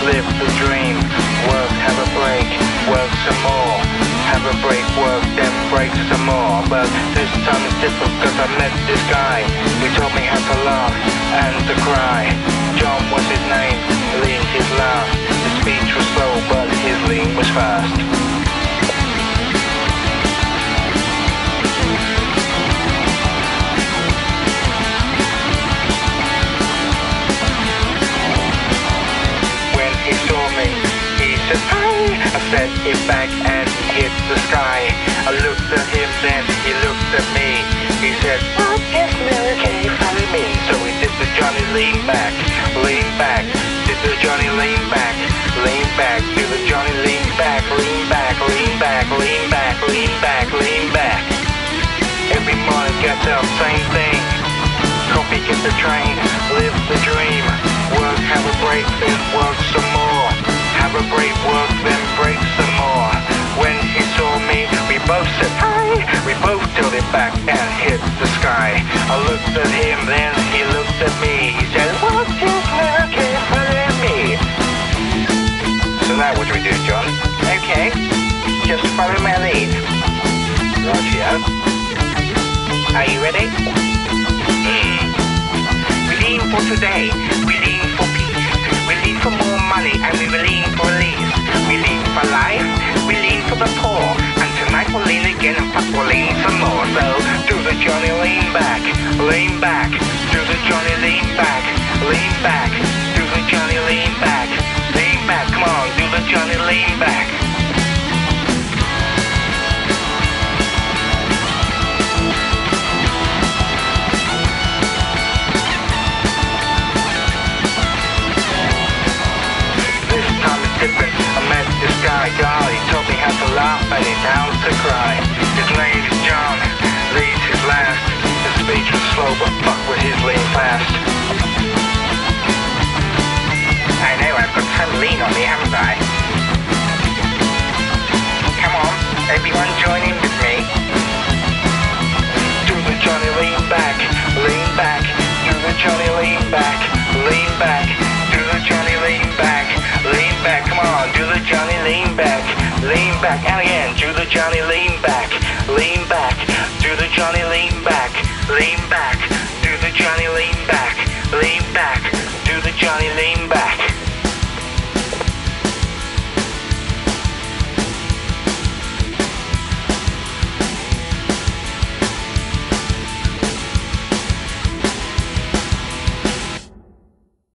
live the dream. Work, have a break, work some more. Have a break, work, then break some more. But this time it's different cause I met this guy. He taught me how to laugh and to cry. John was his name, Lean his laugh. His speech was slow but his lean was fast. When he saw me, he said, "Hi!" I said it back and he hit the sky. I looked at him, then he looked at me. He said, "What is Mary Kay? Follow me." So we did the Johnny lean back, lean back. Did the Johnny lean back, lean back. Do the Johnny lean back, lean back, lean back, lean back, lean back, lean back. Every morning gets up, same thing. Coffee, get the train, live the dream. Work, have a break, then work some more. Have a break, work, then break some more. When he saw me, we both said hi. We both tilted back and hit the sky. I looked at him, then he looked at me. He said, "What is Mary Kay? Follow me." So now what do we do, John? Okay, just follow my lead. Rightio. Are you ready? We lean for today, we lean for peace, we lean for more money, and we lean for release. We lean for life, we lean for the poor, and tonight we'll lean again and fuck we'll lean some more. So do the Johnny lean back, lean back, do the Johnny lean back, lean back, do the Johnny lean back, lean back, come on, do the Johnny lean back. Different. I met this guy, Carl, he taught me how to laugh and how to cry. His name is John, leads his last. His speech was slow, but fuck with his lean fast. I know, I've got some lean on me, haven't I? Come on, everyone join in with me. Do the Johnny lean back, lean back. Do the Johnny lean back, lean back. Do the Johnny lean back, lean back. Come on, do the Johnny lean back, lean back. And again, do the Johnny lean back, lean back. Do the Johnny lean back, lean back. Do the Johnny lean back, lean back. Do the Johnny lean back.